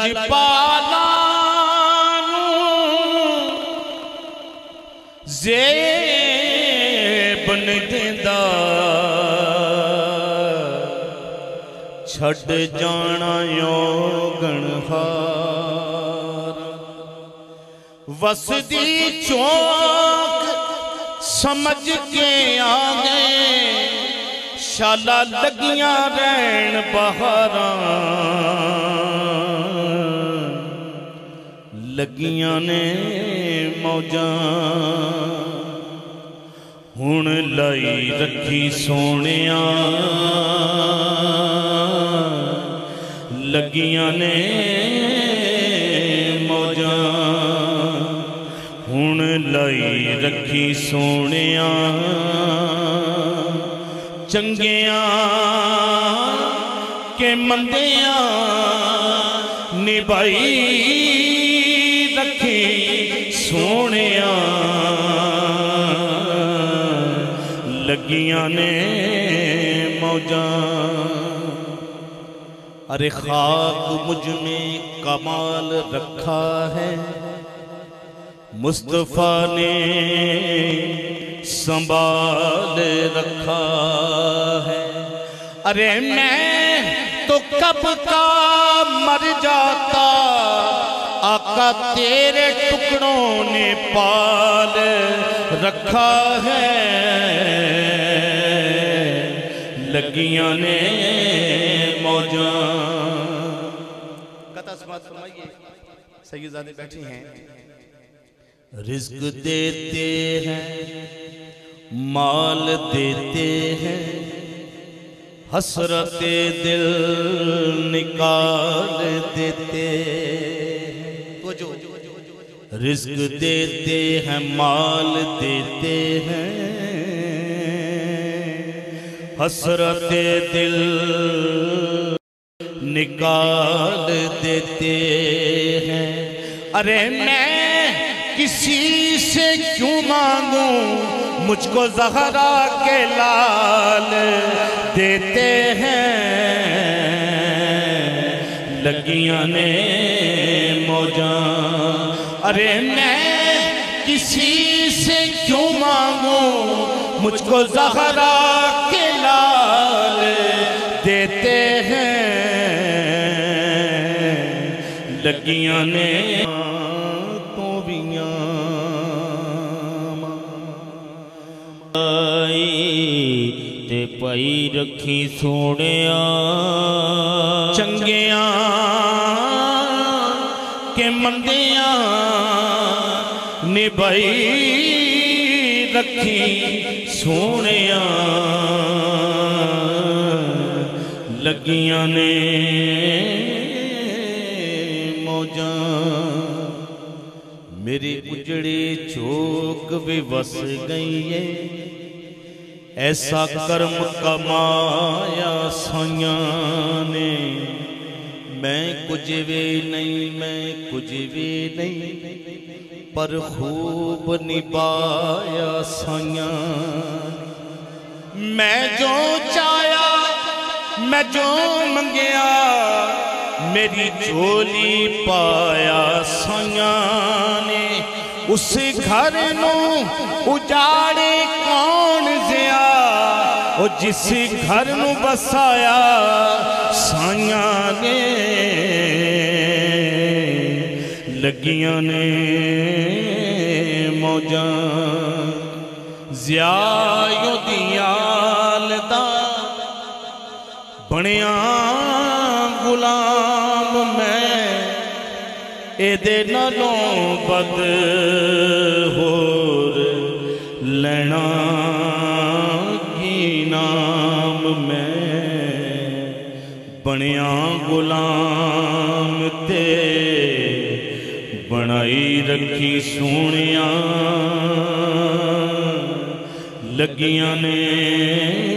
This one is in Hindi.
लजपाला ज़ेब न देंदा छड़ जाना गणहार वसदी चौक समझ के आ गए शाला लगियां रहन बहारां लगियां ने मौजां हुण लाई रखी सोनिया लगियां ने मौजां हुण लाई रखी सोनिया चंगिया के मंदिया निभाई रखी सोनिया लगियां ने मौजां अरे खाक मुझ में कमाल रखा है मुस्तफा ने संभाल रखा है। अरे मैं तो कब का मर जाता आका तेरे टुकड़ों ने पाल रखा है लगियां ने मौजां। कथा समाप्त फरमाइए। सैयदादे बैठी हैं। रिज़्क़ देते हैं माल देते हैं हसरते दिल निकाल देते हैं। तो जो रिज़्क़ देते हैं माल देते हैं हसरते दिल निकाल देते हैं। अरे मैं किसी से क्यों मांगूं मुझको ज़हरा के लाल देते हैं लगियां ने मौजां। अरे मैं किसी से क्यों मांगूं मुझको ज़हरा के लाल देते हैं लगियां ने पाई रखी सोनिया चंगिया के मंदिया निभाई रखी सोनिया लगियां ने मौजां। मेरी उजड़ी चौक भी बस गई है ऐसा कर्म कमाया साइया ने मैं कुछ भी नहीं मैं कुछ भी नहीं पर खूब निभाया साइया। मैं जो चाया मैं जो मंगया मेरी झोली पाया साइया ने। उस घर नू उजाड़े कौन जिया ओ जिस घर नू बसाया साइया ने लगियां ने मौजां। ज़ियायो दियाल दा बनिया गुलाम मैं एदे नालों बद होर लेना की नाम मैं बनिया गुलाम ते बनाई रखी सोनिया लगियां ने